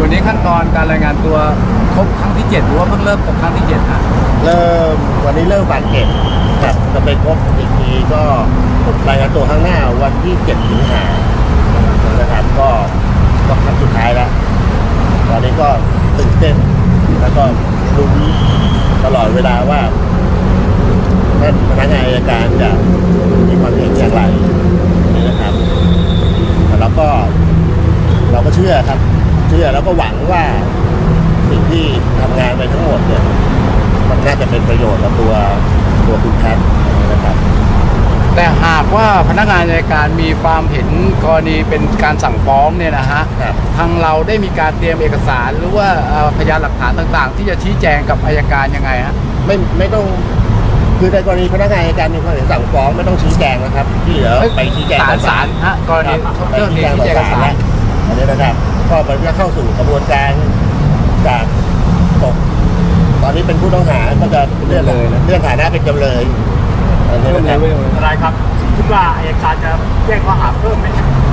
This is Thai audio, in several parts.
วันนี้ขั้นตอนการรายงานตัวครบครั้งที่7หรือว่าเพิ่งเริ่มครบครั้งที่7ฮะวันนี้เริ่มฝากเก็บครับจะไปครบอีกทีก็รายงานตัวข้างหน้าวันที่7 สิงหานะครับก็ครั้งสุดท้ายแล้วตอนนี้ก็ตื่นเต้นแล้วก็ลุ้นตลอดเวลาว่าท่านพนักงานอัยการจะมีความเห็นอย่างไรนี่นะครับแล้วก็เราก็เชื่อครับเชื่อแล้วก็หวังว่าสิ่งที่ทำงานไปทั้งหมดเนี่ยมันน่าจะเป็นประโยชน์กับตัวคุณแพทย์นะครับแต่หากว่าพนักงานอัยการมีความเห็นกรณีเป็นการสั่งฟ้องเนี่ยนะฮะทางเราได้มีการเตรียมเอกสารหรือว่าพยานหลักฐานต่างๆที่จะชี้แจงกับอัยการยังไงฮะไม่ต้องคือในกรณีพนักงานอัยการมีความเห็นสั่งฟ้องไม่ต้องชี้แจงนะครับที่เหลือไปชี้แจงศาลฮะกรณีเรื่องนี้ชี้แจงศาลอันนี้นะครับก็มันจะเข้าสู่กระบวนการจากตอนนี้เป็นผู้ต้องหาก็จะเลื่อนฐานะเป็นจำเลยอันนี้นะครับอะไรครับคิดว่าอัยการจะแจ้งข้อหาเพิ่มไหม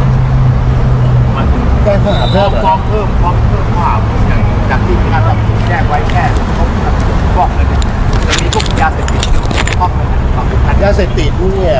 แจ้งข้อหาเพิ่มฟ้องเพิ่มข้อหาเพิ่มอย่างจากที่ท่านแจ้งไว้แค่ฟ้องเลยเนี่ยจะมีพวกยาเสพติดฟ้องเลยยาเสพติดเนี่ย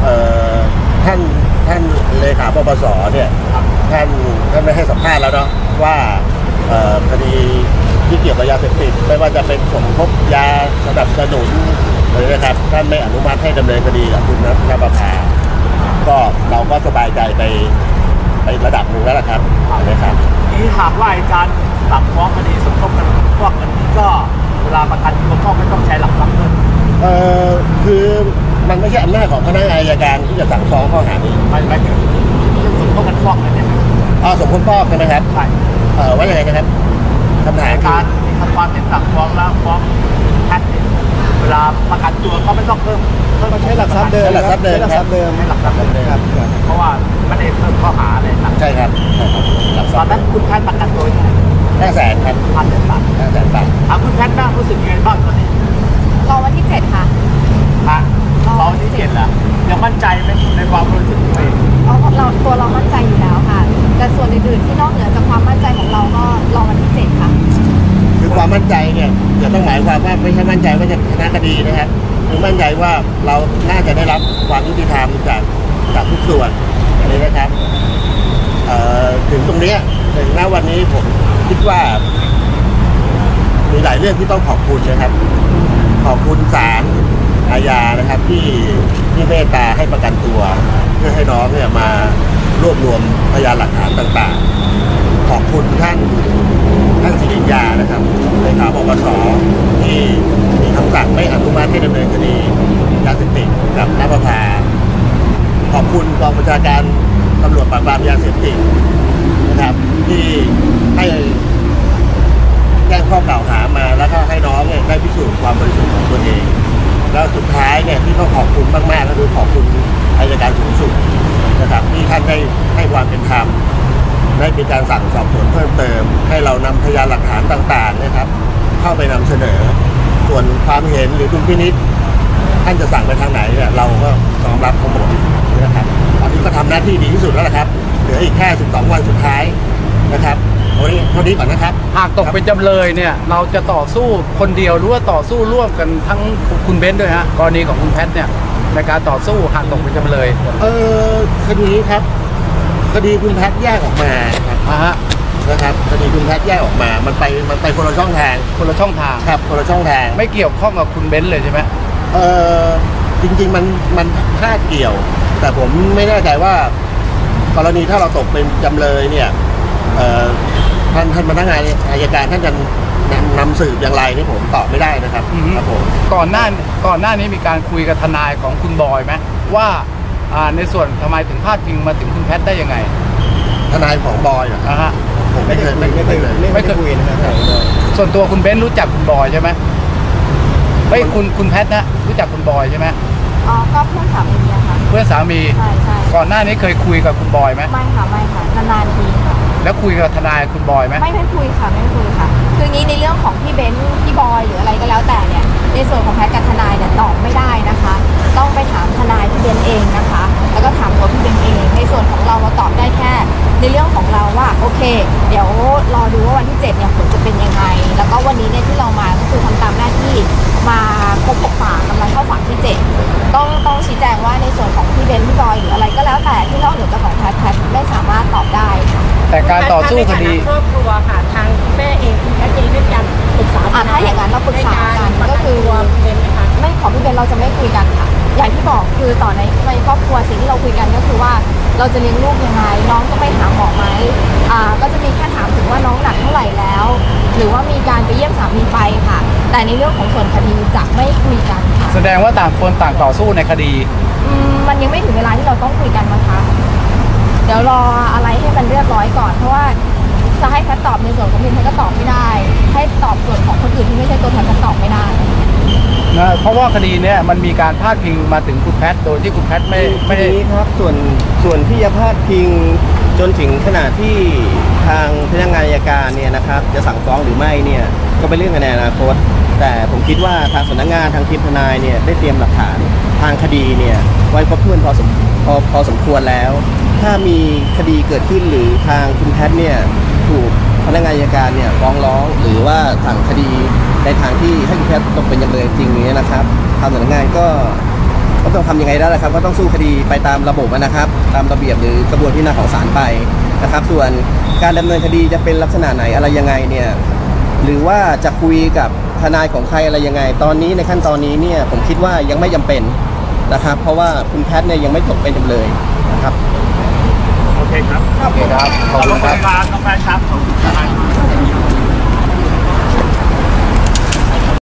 ท่านเลขาปปสเนี่ยท่านไม่ให้สัมภาษณ์แล้วเนาะว่าคดีที่เกี่ยวกับยาเสพติดไม่ว่าจะเป็นสมคบยาสนับสนุนเลยนะครับท่านไม่อนุมัติให้ดำเนินคดีกับคุณนภพาก็เราก็สบายใจไประดับหนึ่งแล้วล่ะครับนะครับที่หากว่าการสั่งฟ้องคดีสมคบกันพวกกันนี้ก็เวลาประกันตัวก็ไม่ต้องใช้หลักทรัพย์เลยคือมันไม่ใช่อำนาจของพนักงานอัยการที่จะสั่งฟ้องข้อหานี้ไม่ถึงสมคบกันฟอกกันเนี่ยสมคบฟอกใช่ไหมครับใช่ว่าอย่างไรนะครับคำถามการทำความเป็นสั่งฟ้องแล้วฟ้องแพทย์เวลาประกันตัวก็ไม่ต้องเพิ่มใช้หลักทรัพย์เดิมหลักทรัพย์เดิมไม่หลักทรัพย์เดิมเพราะว่าไม่ได้เพิ่มข้อหาอะไรใช่ครับตอนนั้นคุณแพทย์ประกันตัว 500,000ครับ 500,000 บาทคุณแพทย์บ้างรู้สึกยังไงบ้างตอนนี้รอวันที่7ค่ะรอวันที่7แล้วยังมั่นใจไหมในความรู้สึกตัวเองเรามั่นใจอยู่แล้วค่ะแต่ส่วนอื่นๆที่นอกเหนือจากความมั่นใจของเราก็รอวันที่7ค่ะคือความมั่นใจเนี่ยจะต้องหมายความว่าไม่ใช่มั่นใจว่าจะชนะคดีนะครับคือมั่นใจว่าเราน่าจะได้รับความยุติธรรมจากทุกส่วนอันนี้นะครับถึงตรงนี้ถึงณวันนี้ผมคิดว่ามีหลายเรื่องที่ต้องขอบคุณนะครับขอบคุณศาลอาญานะครับที่เมตตาให้ประกันตัวเพื่อให้น้องเนี่ยมารวบรวมพยานหลักฐานต่างๆขอบคุณท่านสิริยานะครับเลขาปปสที่มีคำสั่งไม่อนุมัติให้ดำเนินคดียาเสพติดกับนภพาขอบคุณกองบัญชาการตำรวจปราบปรามยาเสพติดนะครับที่ให้แจ้งข้อกล่าวหามาแล้วก็ให้น้องเนี่ยได้พิสูจน์ความบริสุทธิ์ของตัวเองแล้วสุดท้ายเนี่ยที่ต้องขอบคุณมากๆก็คือขอบคุณอัยการสูงสุดนะครับที่ท่านได้ให้ความเป็นธรรมได้มีการสั่งสอบสวนเพิ่มเติมให้เรานำพยานหลักฐานต่างๆนะครับเข้าไปนำเสนอส่วนความเห็นหรือดุลพินิจท่านจะสั่งไปทางไหนเนี่ยเราก็น้อมรับทั้งหมดนะครับตอนนี้ก็ทำหน้าที่ดีที่สุดแล้วนะครับเหลืออีกแค่12 วันสุดท้ายนะครับวันนี้เท่านี้ก่อนนะครับหากตกเป็นจำเลยเนี่ยเราจะต่อสู้คนเดียวหรือว่าต่อสู้ร่วมกันทั้งคุณเบนซ์ด้วยฮะกรณีของคุณแพทเนี่ยในการต่อสู้หากตกเป็นจำเลยคดีครับคดีคุณแพทแยกออกมาครับนะครับคดีคุณแพทแยกออกมามันไปคนละช่องทางครับคนละช่องทางไม่เกี่ยวข้องกับคุณเบนซ์เลยใช่ไหมจริงๆมันคาดเกี่ยวแต่ผมไม่แน่ใจว่ากรณีถ้าเราตกเป็นจำเลยเนี่ยท่านพนักงานอัยการท่านจะนำสืบอย่างไรนี่ผมตอบไม่ได้นะครับครับผมก่อนหน้านี้มีการคุยกับทนายของคุณบอยไหมว่าในส่วนทำไมถึงพาดพิงมาถึงคุณแพทได้ยังไงทนายของบอยเหรอฮะผมไม่เคยคุยนะครับส่วนตัวคุณเบนซ์รู้จักคุณบอยใช่ไหมไม่คุณแพทนะรู้จักคุณบอยใช่ไหมก็เพื่อนสามีนะคะเพื่อนสามีใช่ก่อนหน้านี้เคยคุยกับคุณบอยไหมไม่ค่ะนานๆทีค่ะแล้วคุยกับทนายคุณบอยไหมไม่คุยค่ะคืองี้ในเรื่องของพี่เบนซ์พี่บอยหรืออะไรก็แล้วแต่เนี่ยในส่วนของแพทกับทนายเนี่ยตอบไม่ได้นะคะต้องไปถามทนายพี่เบนซ์เองนะคะแล้วก็ถามตัวพี่เบนซ์เองในส่วนของเราตอบได้แค่ในเรื่องของเราว่าโอเคเดี๋ยวรอดูว่าวันที่วันนี้เนี่ยที่เรามาก็คือทำตามหน้าที่มาครบ6 ฝากกำลังเข้าฝากที่ 7ต้องชี้แจงว่าในส่วนของพี่เบนซ์พี่บอยหรืออะไรก็แล้วแต่ที่นอกเหนือจากของแพทไม่สามารถตอบได้ค่ะแต่การต่อสู้คดีครอบครัวค่ะทางแม่เองคุณแพทย์เองได้มีการปรึกษาถ้าอย่างนั้นเราปรึกษากันก็คือเป็นไหมคะไม่ของพี่เบนเราจะไม่คุยกันค่ะ อย่างที่บอกคือต่อในครอบครัวสิ่งที่เราคุยกันก็คือว่าเราจะเลี้ยงลูกยังไงน้องต้องไปหาหมอไหมก็จะมีแค่ถามถึงว่าน้องหนักเท่าไหร่แล้ว หรือว่ามีการไปเยี่ยมสามีไปค่ะ แต่ในเรื่องของส่วนคดีจะไม่คุยกันค่ะแสดงว่าต่างคนต่างต่อสู้ในคดีมันยังไม่ถึงเวลาที่เราต้องคุยกันนะคะเดี๋ยวรออะไรให้มันเรียบร้อยก่อนเพราะว่าจะให้แพทย์ตอบในส่วนของพี่แพทย์ก็ตอบไม่ได้ ให้ตอบส่วนของคนอื่นที่ไม่ใช่ตัวแพทย์ก็ตอบไม่ได้นะเพราะว่าคดีเนี้ยมันมีการพาดพิงมาถึงคุณแพทย์โดยที่คุณแพทย์ไม่ได้ทีนี้ครับส่วนที่จะพาดพิงจนถึงขนาดที่ทางพนักงานอัยการเนี่ยนะครับจะสั่งฟ้องหรือไม่เนี่ยก็เป็นเรื่องในอนาคตแต่ผมคิดว่าทางสำนักงานทางทีมทนายเนี่ยได้เตรียมหลักฐานทางคดีเนี่ยไว้ครบถ้วนพอสมควรแล้ว ถ้ามีคดีเกิดขึ้นหรือทางคุณแพทย์เนี่ยถูกพนักงานอัยการเนี่ยฟ้องร้องหรือว่าสั่งคดีในทางที่ให้คุณแพทย์ตกเป็นจำเลยจริงนี้นะครับทางสำนักงานก็ต้องทำยังไงได้ล่ะครับก็ต้องสู้คดีไปตามระบบนะครับตามระเบียบหรือกระบวนพิจารณาของศาลไปนะครับส่วนการดำเนินคดีจะเป็นลักษณะไหนอะไรยังไงเนี่ยหรือว่าจะคุยกับทนายของใครอะไรยังไงตอนนี้ในขั้นตอนนี้เนี่ยผมคิดว่ายังไม่จำเป็นนะครับเพราะว่าคุณแพทย์เนี่ยยังไม่ตกเป็นจำเลยนะครับโอเคครับโอเคครับขอบคุณครับน้องแพทย์ครับขอบคุณครับ